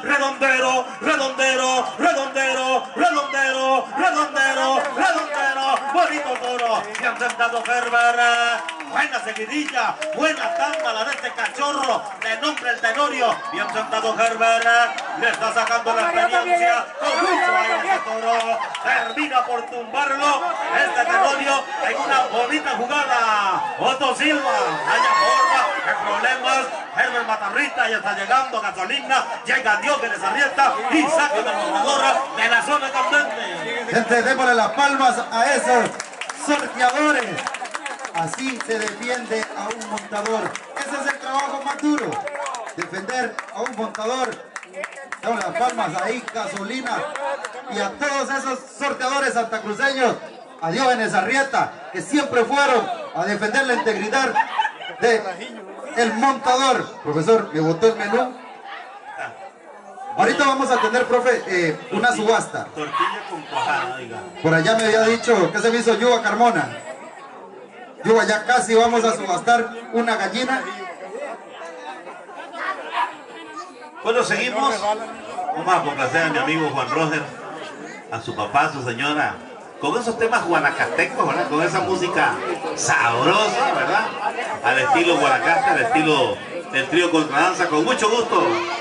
redondero, redondero, redondero, redondero, redondero, redondero, bonito toro, bien sentado Herbert, buena seguidilla, buena tanda la de este cachorro, de nombre el Tenorio, bien sentado Herbert, le está sacando la experiencia, con mucho hay ese toro, termina por tumbarlo, este Tenorio en una bonita jugada, Otto Silva, haya forma, en problemas, Herbert Matarrita ya está llegando, gasolina, llega Diógenes Arrieta y saca de montadora de la zona candente. Gente, démosle las palmas a esos sorteadores. Así se defiende a un montador. Ese es el trabajo más duro. Defender a un montador. Damos las palmas ahí, gasolina. Y a todos esos sorteadores santacruceños, a Diógenes Arrieta, que siempre fueron a defender la integridad del montador. Profesor, ¿me botó el menú? Ahorita vamos a tener, profe, una subasta. Tortilla con cuajada, oiga. Por allá me había dicho que se me hizo Yuba Carmona. Yuba, ya casi vamos a subastar una gallina. Bueno, seguimos. Vamos a complacer a mi amigo Juan Roger, a su papá, a su señora, con esos temas guanacastecos, ¿verdad? Con esa música sabrosa, ¿verdad? Al estilo Guanacaste, al estilo del trío Contradanza, con mucho gusto.